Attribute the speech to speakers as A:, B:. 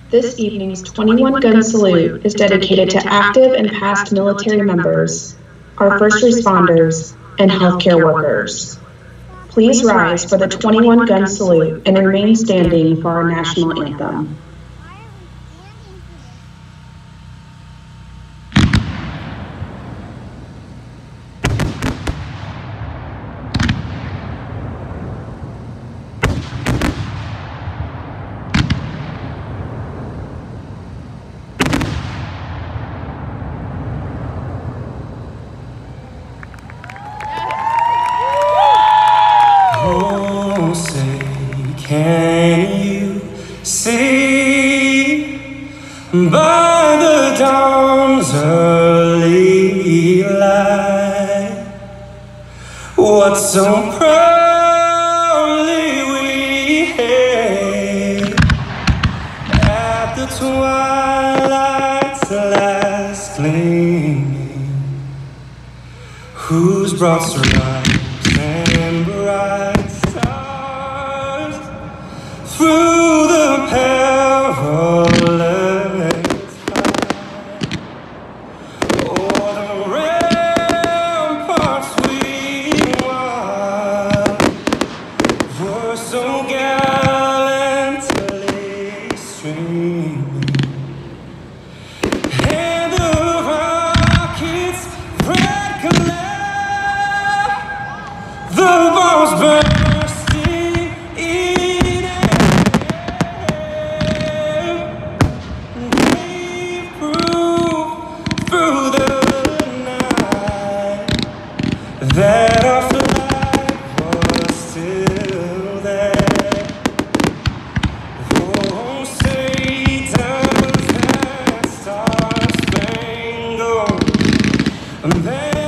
A: This evening's 21-gun salute is dedicated to active and past military members, our first responders, and healthcare workers. Please rise for the 21-gun salute and remain standing for our national anthem.
B: Oh, say, can you see by the dawn's early light what so proudly we hailed at the twilight's last gleaming, whose broad stripes and bright stars through the perilous fight o'er the ramparts we won were so gallantly streaming, and the rocket's red glare, the bombs bursting in air, gave proof through the night that our flag was still there. Oh, say does that star-spangled banner